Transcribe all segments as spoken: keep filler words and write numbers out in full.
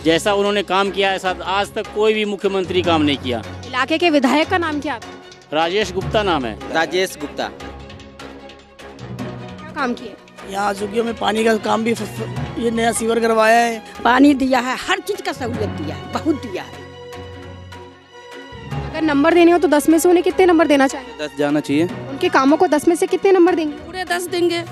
जैसा उन्होंने काम किया ऐसा आज तक कोई भी मुख्यमंत्री काम नहीं किया। इलाके के विधायक का नाम क्या है? राजेश गुप्ता नाम है। राजेश गुप्ता। क्या काम किए? यहाँ झुग्गियों में पानी का काम भी फ, फ, ये नया सीवर करवाया है, पानी दिया है, हर चीज का सहूलियत दिया है, बहुत दिया है। अगर नंबर देने हो तो दस में से उन्हें कितने नंबर देना चाहिए? दस जाना चाहिए। उनके कामों को दस में से कितने नंबर देंगे? पूरे दस देंगे।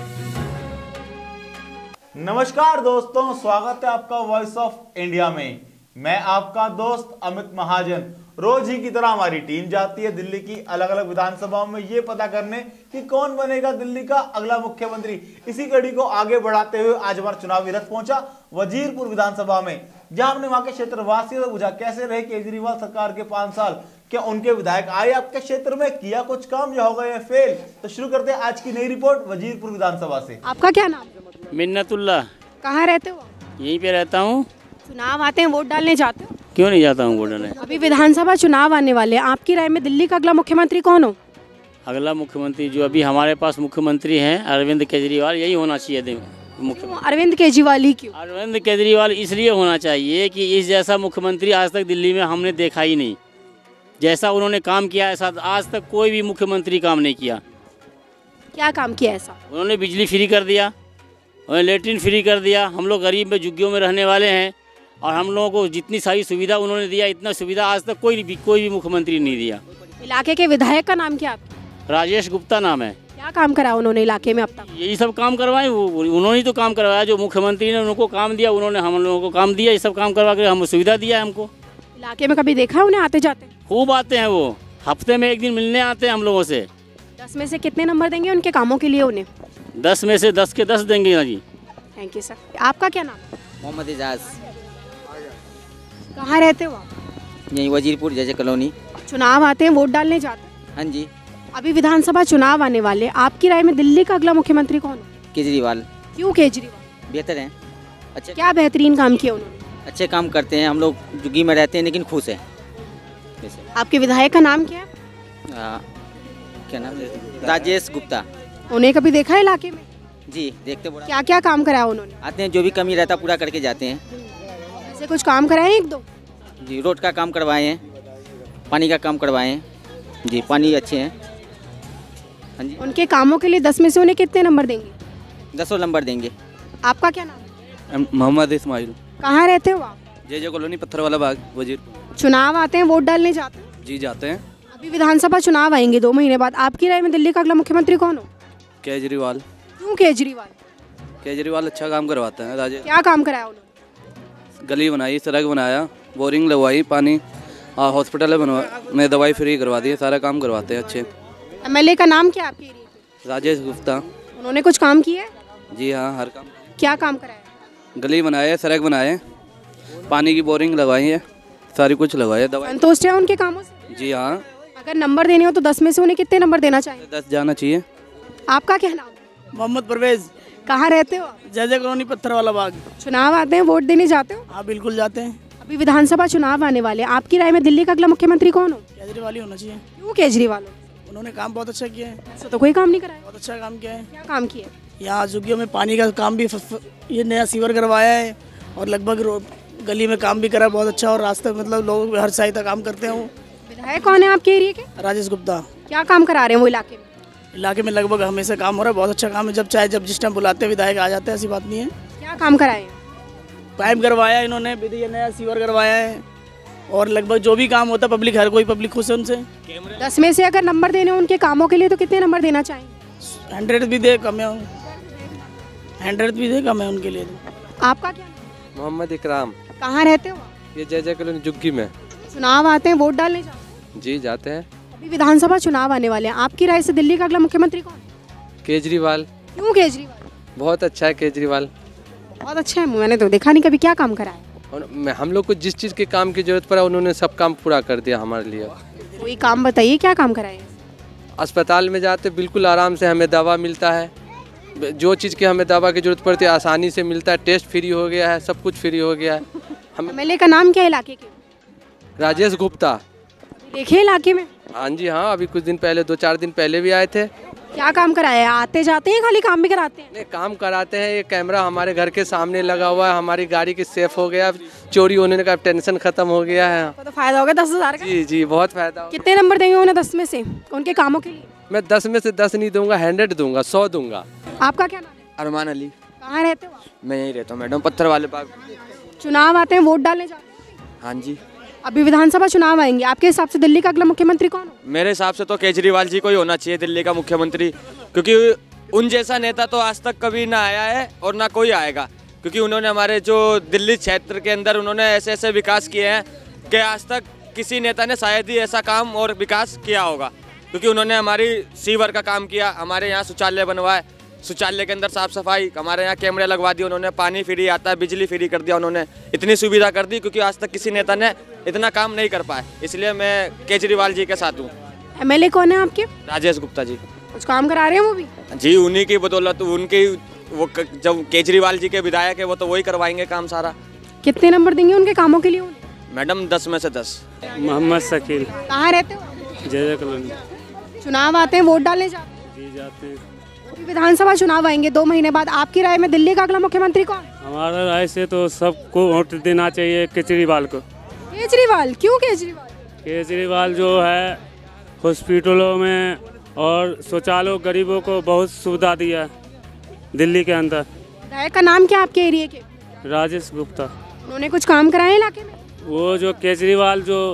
नमस्कार दोस्तों, स्वागत है आपका वॉइस ऑफ इंडिया में। मैं आपका दोस्त अमित महाजन। रोज ही की तरह हमारी टीम जाती है दिल्ली की अलग अलग विधानसभाओं में ये पता करने कि कौन बनेगा दिल्ली का अगला मुख्यमंत्री। इसी कड़ी को आगे बढ़ाते हुए आज हमारा चुनावी रथ पहुंचा वजीरपुर विधानसभा में, जहां हमने वहां के क्षेत्रवासियों से पूछा कैसे रहे केजरीवाल सरकार के पांच साल, क्या उनके विधायक आए आपके क्षेत्र में, किया कुछ काम या हो गए फेल। तो शुरू करते हैं आज की नई रिपोर्ट वजीरपुर विधानसभा से। आपका क्या नाम? मिन्नतुल्ला। कहाँ रहते हो? यहीं पे रहता हूँ। चुनाव आते हैं, वोट डालने जाते हो? क्यों नहीं जाता हूँ वोट डालने? अभी विधानसभा चुनाव आने वाले हैं, आपकी राय में दिल्ली का अगला मुख्यमंत्री कौन हो? अगला मुख्यमंत्री जो अभी हमारे पास मुख्यमंत्री हैं अरविंद केजरीवाल, यही होना चाहिए मुख्यमंत्री। अरविंद केजरीवाल ही क्यों? अरविंद केजरीवाल इसलिए होना चाहिए कि इस जैसा मुख्यमंत्री आज तक दिल्ली में हमने देखा ही नहीं। जैसा उन्होंने काम किया ऐसा आज तक कोई भी मुख्यमंत्री काम नहीं किया। क्या काम किया ऐसा? उन्होंने बिजली फ्री कर दिया, उन्होंने लेटरिन फ्री कर दिया। हम लोग गरीब में झुग्गियों में रहने वाले हैं और हम लोगों को जितनी सारी सुविधा उन्होंने दिया, इतना सुविधा आज तक कोई भी कोई भी मुख्यमंत्री नहीं दिया। इलाके के विधायक का नाम क्या है? राजेश गुप्ता नाम है। क्या काम करा उन्होंने इलाके में अब तक? यही सब काम करवाए, वो उन्होंने ही तो काम करवाया। जो मुख्यमंत्री ने उनको काम दिया, उन्होंने हम लोगों को काम दिया। ये सब काम करवा के हम सुविधा दिया है हमको। इलाके में कभी देखा है उन्हें आते जाते? खूब आते हैं, वो हफ्ते में एक दिन मिलने आते हैं हम लोगों से। दस में से कितने नंबर देंगे उनके कामों के लिए उन्हें? दस में से दस के दस देंगे ना जी। Thank you sir. आपका क्या नाम? मोहम्मद एजाज। कहाँ रहते हो आप? यही वजीरपुर जैसे कॉलोनी। चुनाव आते हैं, वोट डालने जाते हैं? हाँ जी। अभी विधानसभा चुनाव आने वाले, आपकी राय में दिल्ली का अगला मुख्यमंत्री कौन हो? केजरीवाल। क्यों केजरीवाल? बेहतर है, अच्छे क्या बेहतरीन काम किया उन्होंने? अच्छे काम करते हैं। हम लोग झुग्गी में रहते हैं लेकिन खुश हैं। आपके विधायक का नाम क्या है? आ, क्या नाम? राजेश गुप्ता। उन्हें कभी देखा है इलाके में? जी देखते बड़ा। क्या क्या काम कराया उन्होंने? आते हैं, जो भी कमी रहता पूरा करके जाते हैं। ऐसे कुछ काम कराए एक दो? जी रोड का काम करवाए हैं, पानी का काम करवाए हैं। जी पानी अच्छे हैं। हाँ जी। उनके कामों के लिए दस में से उन्हें कितने नंबर देंगे? दसों नंबर देंगे। आपका क्या नाम? मोहम्मद इस्माइल। कहाँ रहते हो आप? जय जय कॉलोनी, पत्थर वाला बाग, वजीर। चुनाव आते हैं, वोट डालने जाते हैं? जी जाते हैं। अभी विधानसभा चुनाव आएंगे दो महीने बाद, आपकी राय में दिल्ली का अगला मुख्यमंत्री कौन हो? केजरीवाल। क्यों केजरीवाल? केजरीवाल अच्छा काम करवाते हैं। राजे क्या काम कराया उन्होंने? गली बनाई, सड़क बनाया, बोरिंग लगवाई, पानी, हॉस्पिटल बनवा में दवाई फ्री करवा दी, सारा काम करवाते हैं अच्छे। एमएलए का नाम क्या है आपके एरिया के? राजेश गुप्ता। उन्होंने कुछ काम किए? जी हाँ, हर काम। क्या काम कराया? गली बनाए, सड़क बनाए, पानी की बोरिंग लगवाई है, सारी कुछ लगवाई है, दवाई। संतुष्ट है उनके कामों से? जी हाँ। अगर नंबर देने हो तो दस में से उन्हें कितने नंबर देना चाहिए? दस जाना चाहिए। आपका क्या नाम? मोहम्मद परवेज। कहाँ रहते हो आप? जय जय कॉलोनी, पत्थर वाला बाग। चुनाव आते हैं, वोट देने जाते हो? हाँ बिल्कुल जाते हैं। अभी विधानसभा चुनाव आने वाले, आपकी राय में दिल्ली का अगला मुख्यमंत्री कौन हो? केजरीवाल ही होना चाहिए। क्यों केजरीवाल? उन्होंने काम बहुत अच्छा किया है। ऐसा तो कोई काम नहीं कराया। बहुत अच्छा काम किया है। क्या काम किया? यहाँ झुग्गियों में पानी का काम भी फ, फ, ये नया सीवर करवाया है और लगभग गली में काम भी करा बहुत अच्छा। और रास्ते मतलब लोग हर सहायता काम करते हैं। वो विधायक कौन है आपके एरिया के? राजेश गुप्ता। क्या काम करा रहे हैं वो इलाके में? इलाके में लगभग हमेशा काम हो रहा है, बहुत अच्छा काम है। जब चाहे जब जिस टाइम बुलाते हैं विधायक आ जाते हैं, ऐसी बात नहीं है। क्या काम कराए? पाइप करवाया इन्होंने, ये नया सीवर करवाया है और लगभग जो भी काम होता है पब्लिक, हर कोई पब्लिक खुश है उनसे। दस में से अगर नंबर देने उनके कामों के लिए तो कितने नंबर देना चाहिए? हंड्रेड भी दे कम है, हंड्रेड भी दे कम है उनके लिए। आपका क्या? मोहम्मद इकराम। कहाँ रहते हो आप? ये जय जय कॉलोनी झुग्गी में। चुनाव आते हैं, वोट डालने जाते हैं? जी जाते हैं। अभी विधानसभा चुनाव आने वाले हैं, आपकी राय से दिल्ली का अगला मुख्यमंत्री कौन? केजरीवाल। क्यों केजरीवाल? बहुत अच्छा है केजरीवाल। बहुत अच्छा है, मैंने तो देखा नहीं कभी। क्या काम करा है? और मैं हम लोग को जिस चीज़ के काम की जरूरत पड़ा उन्होंने सब काम पूरा कर दिया हमारे लिए। कोई काम बताइए, क्या काम कराए? अस्पताल में जाते बिल्कुल आराम से हमें दवा मिलता है, जो चीज़ की हमें दवा की जरूरत पड़ती है आसानी से मिलता है। टेस्ट फ्री हो गया है, सब कुछ फ्री हो गया है। हम एमएलए का नाम क्या है इलाके के? राजेश गुप्ता। देखे इलाके में? हाँ जी हाँ, अभी कुछ दिन पहले, दो चार दिन पहले भी आए थे। क्या काम कराया है? आते जाते हैं खाली काम भी कराते हैं? नहीं, काम कराते हैं। ये कैमरा हमारे घर के सामने लगा हुआ है, हमारी गाड़ी की सेफ हो गया, चोरी होने का टेंशन खत्म हो गया है। तो फायदा हो गया दस हजार का। जी जी बहुत फायदा हो। कितने नंबर देंगे उन्हें दस में से उनके कामों के लिए? मैं दस में से दस नहीं दूंगा, हंड्रेड दूंगा, सौ दूंगा। आपका क्या नाम है? अरमान अली। कहाँ रहते हो आप? मैं यहीं रहता हूँ मैडम, पत्थर वाले बाग। चुनाव आते हैं, वोट डालने जाते हैं? हाँ जी। अभी विधानसभा चुनाव आएंगे, आपके हिसाब से दिल्ली का अगला मुख्यमंत्री कौन हो? मेरे हिसाब से तो केजरीवाल जी को ही होना चाहिए दिल्ली का मुख्यमंत्री, क्योंकि उन जैसा नेता तो आज तक कभी ना आया है और ना कोई आएगा। क्योंकि उन्होंने हमारे जो दिल्ली क्षेत्र के अंदर उन्होंने ऐसे ऐसे विकास किए हैं कि आज तक किसी नेता ने शायद ही ऐसा काम और विकास किया होगा। क्योंकि उन्होंने हमारी सीवर का काम किया, हमारे यहाँ शौचालय बनवाए, शौचालय के अंदर साफ सफाई, हमारे यहाँ कैमरे लगवा दिए उन्होंने, पानी फ्री आता है, बिजली फ्री कर दिया उन्होंने, इतनी सुविधा कर दी। क्योंकि आज तक किसी नेता ने इतना काम नहीं कर पाए, इसलिए मैं केजरीवाल जी के साथ हूँ। एमएलए कौन है आपके? राजेश गुप्ता जी। कुछ काम करा रहे हैं वो भी? जी उन्हीं की बदौलत, उनकी वो क- जब केजरीवाल जी के विधायक है वो तो वही करवाएंगे काम सारा। कितने नंबर देंगे उनके कामों के लिए उन्हें? मैडम दस में से दस। मोहम्मद शकील। कहाँ रहते हो? जय जय कॉलोनी। चुनाव आते हैं, वोट डालने जाते हैं? जी जाते हैं। अभी विधानसभा चुनाव आएंगे दो महीने बाद, आपकी राय में दिल्ली का अगला मुख्यमंत्री कौन? हमारा राय से तो सबको वोट देना चाहिए केजरीवाल को। केजरीवाल? क्यों केजरीवाल? केजरीवाल जो है हॉस्पिटलों में और शौचालयों गरीबों को बहुत सुविधा दिया दिल्ली के अंदर। विधायक का नाम क्या आपके एरिया के? राजेश गुप्ता। उन्होंने कुछ काम कराए इलाके में? वो जो केजरीवाल जो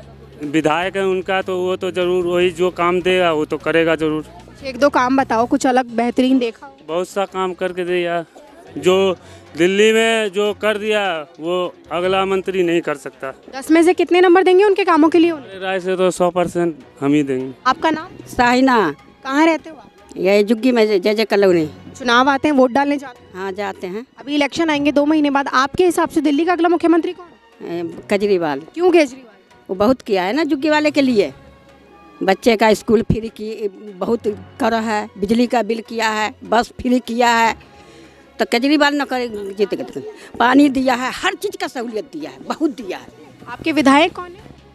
विधायक है उनका, तो वो तो जरूर वही जो काम देगा वो तो करेगा जरूर। एक दो काम बताओ कुछ अलग बेहतरीन देखा हो। बहुत सा काम करके दिया, जो दिल्ली में जो कर दिया वो अगला मंत्री नहीं कर सकता। दस में से कितने नंबर देंगे उनके कामों के लिए उन्हें? मेरी राय से तो सौ परसेंट हम ही देंगे। आपका नाम? साहिना। कहाँ रहते हो आप? ये जुग्गी में जय जय कॉलोनी। चुनाव आते हैं, वोट डालने जाते हैं? हाँ जाते हैं। अभी इलेक्शन आएंगे दो महीने बाद, आपके हिसाब से दिल्ली का अगला मुख्यमंत्री कौन? ए, केजरीवाल। क्यों केजरीवाल? वो बहुत किया है ना जुग्गी वाले के लिए, बच्चे का स्कूल फ्री की बहुत करा है, बिजली का बिल किया है, बस फ्री किया है, तो केजरीवाल न करे जीत गए। पानी दिया है, हर चीज़ का सहूलियत दिया है, बहुत दिया है। आपके विधायक कौन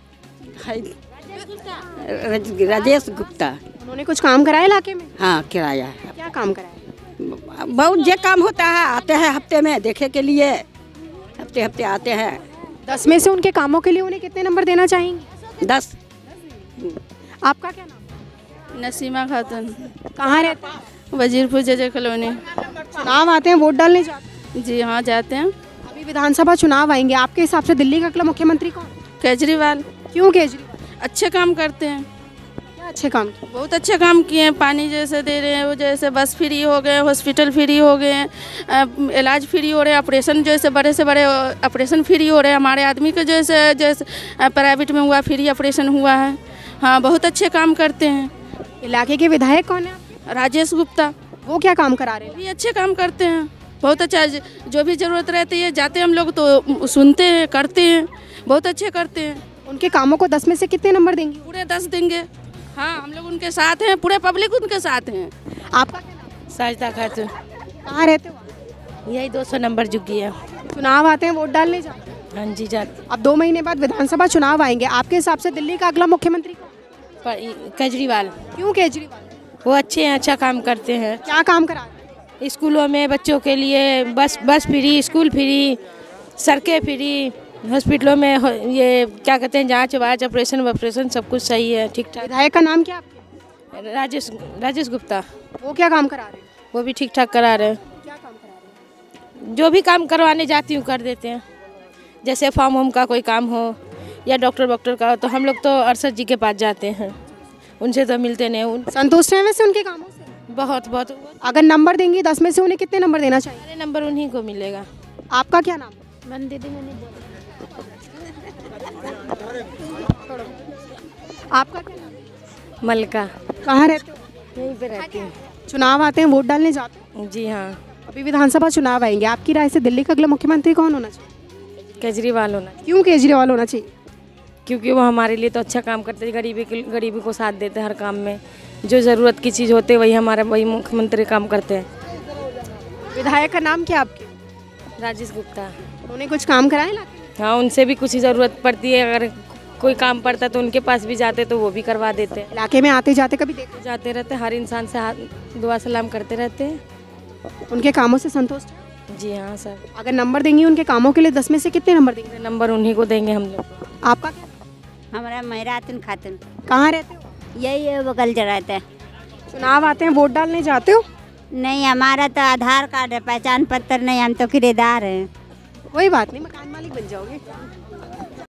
है? है राजेश गुप्ता। उन्होंने कुछ काम कराया इलाके में? हाँ किराया है। क्या काम कराया? बहुत जे काम होता है, आते हैं हफ्ते में देखे के लिए, हफ्ते हफ्ते आते हैं। दस में से उनके कामों के लिए उन्हें कितने नंबर देना चाहेंगे? दस। आपका क्या नाम? नसीमा खातून। कहाँ रहते हैं? वजीरपुर जय जय कॉलोनी। चुनाव आते हैं, वोट डालने जाते हैं? जी हाँ जाते हैं। अभी विधानसभा चुनाव आएंगे, आपके हिसाब से दिल्ली का अगला मुख्यमंत्री कौन? केजरीवाल। क्यों केजरीवाल? अच्छे काम करते हैं। क्या अच्छे काम किए? बहुत अच्छे काम किए हैं, पानी जैसे दे रहे हैं, वो जैसे बस फ्री हो गए, हॉस्पिटल फ्री हो गए हैं, इलाज फ्री हो रहे हैं, ऑपरेशन जैसे बड़े से बड़े ऑपरेशन फ्री हो रहे हैं, हमारे आदमी के जैसे जैसे प्राइवेट में हुआ फ्री ऑपरेशन हुआ है। हाँ बहुत अच्छे काम करते हैं। इलाके के विधायक कौन है? राजेश गुप्ता। वो क्या काम करा रहे हैं? भी अच्छे काम करते हैं, बहुत अच्छा। जो भी ज़रूरत रहती है जाते हम लोग तो सुनते हैं, करते हैं, बहुत अच्छे करते हैं। उनके कामों को दस में से कितने नंबर देंगे? पूरे दस देंगे। हाँ हम लोग उनके साथ हैं, पूरे पब्लिक उनके साथ हैं। आपका क्या नाम? साजिदा खातून। कहाँ रहते हो? यही दो सौ नंबर जुग्गी है। चुनाव आते हैं, वोट डालने जाते हैं? हाँ जी जाते। अब दो महीने बाद विधानसभा चुनाव आएंगे, आपके हिसाब से दिल्ली का अगला मुख्यमंत्री कौन? केजरीवाल। क्यों केजरीवाल? वो अच्छे हैं, अच्छा काम करते हैं। क्या काम करा रहे हैं? स्कूलों में बच्चों के लिए बस बस फ्री, स्कूल फ्री, सड़कें फ्री, हॉस्पिटलों में ये क्या कहते हैं जांच वाच, ऑपरेशन ऑपरेशन सब कुछ सही है, ठीक ठाक। विधायक का नाम क्या आपके? राजेश राजेश गुप्ता। वो क्या काम करा रहे हैं? वो भी ठीक ठाक करा रहे हैं। क्या काम करा रहे हैं? जो भी काम करवाने जाती हूँ कर देते हैं। जैसे फार्म होम का कोई काम हो या डॉक्टर वॉक्टर का हो तो हम लोग तो अरशद जी के पास जाते हैं, उनसे तो मिलते नहीं। उन संतुष्ट हैं वैसे उनके कामों से? बहुत बहुत। अगर नंबर देंगी दस में से उन्हें कितने नंबर देना चाहिए? सारे नंबर उन्हीं को मिलेगा। आपका क्या नाम? मैंने दीदी मैंने बोला। आपका क्या नाम? मलका। कहाँ रहते हो? यहीं पे रहती हूँ। चुनाव आते हैं, वोट डालने जाते हैं? जी हाँ। अभी विधानसभा चुनाव आएंगे, आपकी राय से दिल्ली का अगला मुख्यमंत्री कौन होना चाहिए? केजरीवाल होना। क्यों केजरीवाल होना चाहिए? क्योंकि वो हमारे लिए तो अच्छा काम करते हैं, गरीबी के गरीबी को साथ देते हैं हर काम में, जो ज़रूरत की चीज़ होती है वही हमारे वही मुख्यमंत्री काम करते हैं। विधायक का नाम क्या आपके? राजेश गुप्ता। उन्होंने कुछ काम कराए इलाके में? हाँ उनसे भी कुछ ज़रूरत पड़ती है, अगर कोई काम पड़ता तो उनके पास भी जाते तो वो भी करवा देते हैं। इलाके में आते जाते कभी देखते? जाते रहते, हर इंसान से हाथ दुआ सलाम करते रहते हैं। उनके कामों से संतुष्ट हैं? जी हाँ सर। अगर नंबर देंगी उनके कामों के लिए दस में से कितने नंबर देंगे? नंबर उन्हीं को देंगे हम लोग। आपका क्या? हमारा महरातन खातून। कहाँ रहते हो? यही है, बगल रहता है। चुनाव आते हैं, वोट डालने जाते हो? नहीं, हमारा तो आधार कार्ड है, पहचान पत्र नहीं, हम तो किराएदार हैं। कोई बात नहीं, मकान मालिक बन जाओगे।